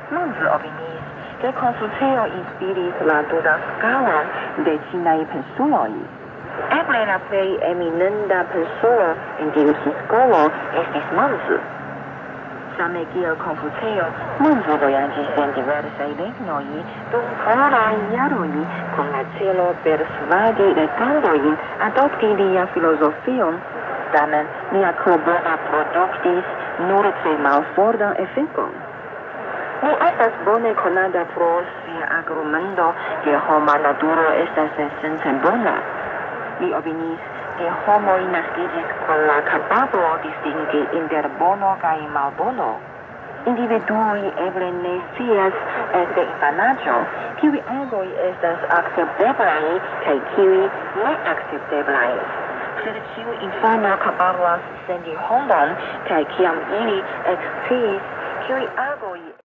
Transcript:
Menurut opiniis, que consulteo inspiris la tuta scalan de cinae pensuloi. Eble la plei eminenda pensulo in tiu scolo estis Manzu. Same kiel Konfuteo, Manzu vojaĝis en diversaj regnoj dum pluraj jaroj kun la celo persvadi regantojn adopti lia filozofion. Tamen lia klobona produktis nur tre malfortan efekon. Li estas bone konata pro sia argumento ke homa naturo estas esence bona. Li opiniis ke homoj naskiĝis kun la kapablo distingi inter bono kaj malbono. Individuoj eble ne scias ekde infanaĝo kiuj agoj estas akcepteblaj kaj kiuj neakcepteblaj. Sed ĉiu infano kapablas sendi homon kaj kiam ili eksciis kiuj agoj